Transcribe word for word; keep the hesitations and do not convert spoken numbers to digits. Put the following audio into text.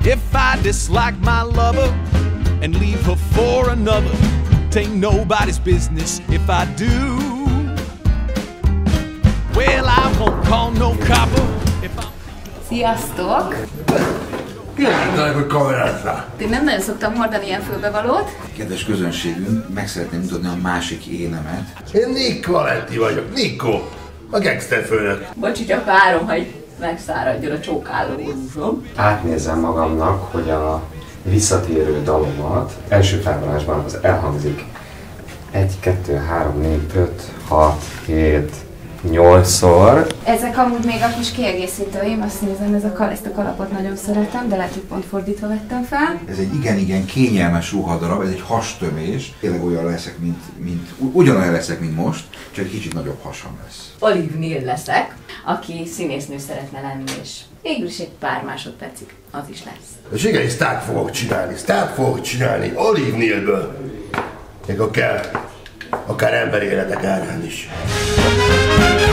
If I dislike my lover and leave her for another, tain't nobody's business if I do. Well, I won't call no copper if I'm... Sziasztok! Kíváncsiak, hogy kameráztál. Én nem nagyon szoktam hordani ilyen fülbevalót. Kedves közönségünk, meg szeretném mutatni a másik énemet. Én Nick Valenti vagyok, Nico, a gangsterfőnök. Bocsi, csak várom, hogy megszáradjon a csókáló rúzsom. Átnézem magamnak, hogy a visszatérő dalomat első felvonásban az elhangzik egy, kettő, három, négy, öt, hat, hét, nyolcszor. Ezek amúgy még a kis kiegészítőim, azt nézem, ez a kal, ezt a kalapot nagyon szeretem, de lehet, hogy pont fordítva vettem fel. Ez egy igen-igen kényelmes ruhadarab, ez egy hastömés. Tényleg olyan leszek, mint, mint ugyanolyan leszek, mint most, csak egy kicsit nagyobb hasam lesz. Olive Neal leszek, aki színésznő szeretne lenni, és végül is egy pár másodpercig az is lesz. És igen, sztárt fogok csinálni, sztárt fogok csinálni, Olive Nealből. Még akár, akár emberi életek árán is.